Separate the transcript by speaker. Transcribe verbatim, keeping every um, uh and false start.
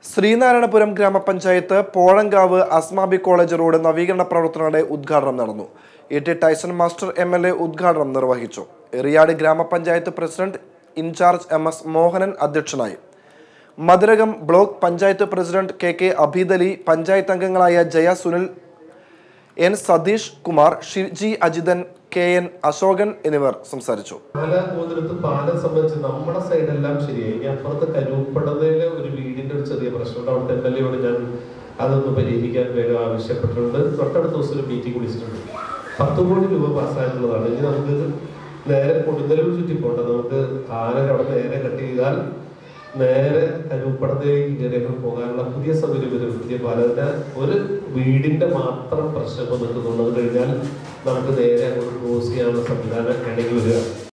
Speaker 1: ശ്രീനാരായണപുരം ഗ്രാമപഞ്ചായത്ത് Pozhankavu Asmabi college road നവീകരണ പ്രവർത്തനങ്ങളുടെ ഉദ്ഘാടനം നടന്നു. E T Tyson master M L A ഉദ്ഘാടനം നിർവഹിച്ചു. Eriyad grama panchayat president in charge M S Mohanan അധ്യക്ഷനായി. Madhurakam block panchayat president K K Abeedali, panchayat അംഗങ്ങളായ Jaya Sunil, N Satheesh Kumar, Shiji Ajithan, K N Ashokan എന്നിവർ സംസാരിച്ചു.
Speaker 2: പാലം സംബന്ധിച്ച് നമ്മുടെ സൈഡെല്ലാം ശരിയായി. ഇനി അപ്പുറത്ത് കരൂപ്പടതയിലെ ഒരു വീടിന്റെ ഒരു ചെറിയ പ്രശ്നമുണ്ട്. അവിടുത്തെ എം എൽ എയോട് ഞാൻ അതൊന്ന് പരിഹരിക്കാൻ വേഗം ആവശ്യപ്പെട്ടിട്ടുണ്ട്. തൊട്ടടുത്ത ദിവസം ഒരു മീറ്റിംഗ് വിളിച്ചിട്ടുണ്ട്. പത്ത് കോടി രൂപ പാസ്സായിട്ടുള്ളതാണ്. ഇനി നമുക്ക് നേരെ കൊടുങ്ങല്ലൂർ ചുറ്റി പോകണ്ട. നമുക്ക് ആനകൾ അവിടെ നേരെ കട്ട് ചെയ്താൽ നേരെ കരൂപ്പടത്തേക്ക് കയറിയൊക്കെ പോകാനുള്ള പുതിയ സൗകര്യം വരും. പുതിയ പാലത്തിന്റെ ഒരു വീടിന്റെ മാത്രം പ്രശ്നം വന്നിട്ട് കൊണ്ടു കഴിഞ്ഞാൽ നമുക്ക് നേരെ അങ്ങോട്ട് ക്രോസ് ചെയ്യാനുള്ള സംവിധാനം ഇടയിൽ വരിക.